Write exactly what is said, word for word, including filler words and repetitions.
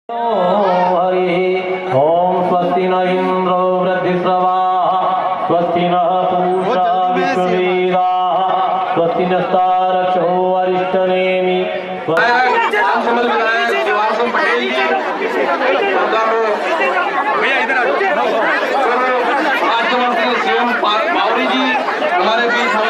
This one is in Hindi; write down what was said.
हरि ओम स्वस्ति न इंद्रो वृद्धिश्रवाः स्वस्ति न पूषा विश्ववेदाः स्वस्ति नस्तारक्षो अरिष्टनेमि। राज्य मंत्री सीएम बावरी जी हमारे बीच